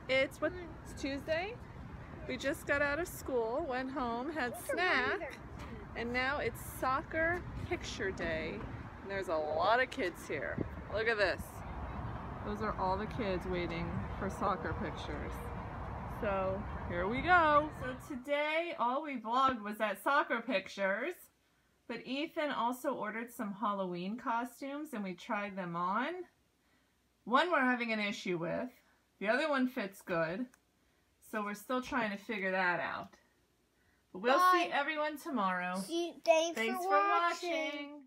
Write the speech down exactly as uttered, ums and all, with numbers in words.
It's what? It's Tuesday. We just got out of school, went home, had snack, and now it's soccer picture day. And there's a lot of kids here. Look at this. Those are all the kids waiting for soccer pictures. So here we go. So today all we vlogged was that soccer pictures, but Ethan also ordered some Halloween costumes and we tried them on. One we're having an issue with. The other one fits good. So we're still trying to figure that out. But we'll Bye. see everyone tomorrow. See, thanks, Thanks for, for watching. watching.